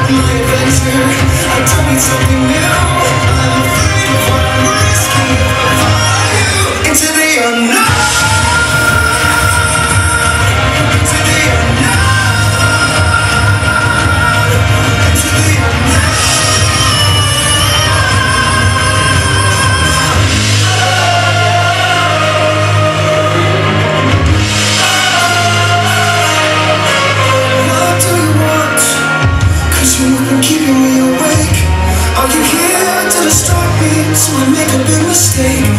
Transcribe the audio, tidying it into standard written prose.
my adventure. I don't need something new. I'm afraid of what I'm risking. Follow you into the unknown. Into the unknown. Into the unknown. What do you want? 'Cause you've been keeping me awake. Are you here to distract me so I make a big mistake?